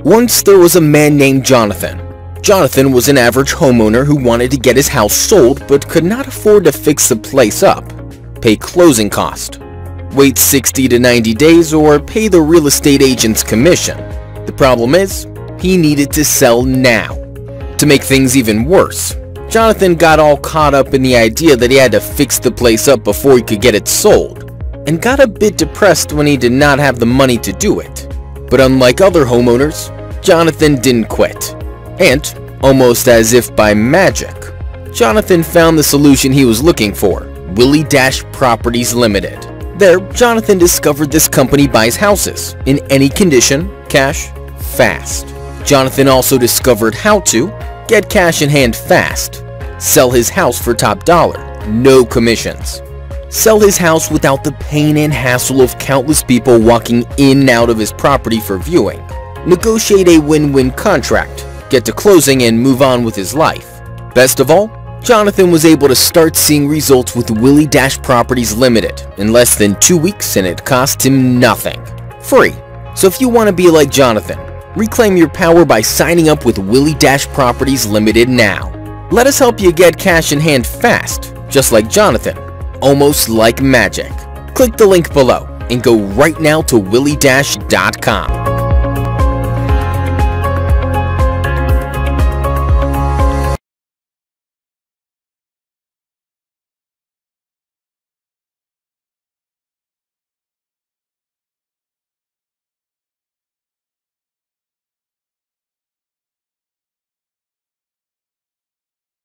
Once there was a man named Jonathan. Jonathan was an average homeowner who wanted to get his house sold but could not afford to fix the place up, pay closing cost, wait 60 to 90 days, or pay the real estate agent's commission. The problem is, he needed to sell now. To make things even worse, Jonathan got all caught up in the idea that he had to fix the place up before he could get it sold, and got a bit depressed when he did not have the money to do it. But unlike other homeowners, Jonathan didn't quit. And, almost as if by magic, Jonathan found the solution he was looking for: Willie Dash Properties Limited. There, Jonathan discovered this company buys houses in any condition, cash, fast. Jonathan also discovered how to get cash in hand fast, sell his house for top dollar, no commissions, sell his house without the pain and hassle of countless people walking in and out of his property for viewing, negotiate a win-win contract, get to closing, and move on with his life. Best of all, Jonathan was able to start seeing results with Willie Dash Properties Limited in less than 2 weeks, and it cost him nothing. Free. So if you want to be like Jonathan, reclaim your power by signing up with Willie Dash Properties Limited now. Let us help you get cash in hand fast, just like Jonathan, almost like magic. Click the link below and go right now to williedash.com.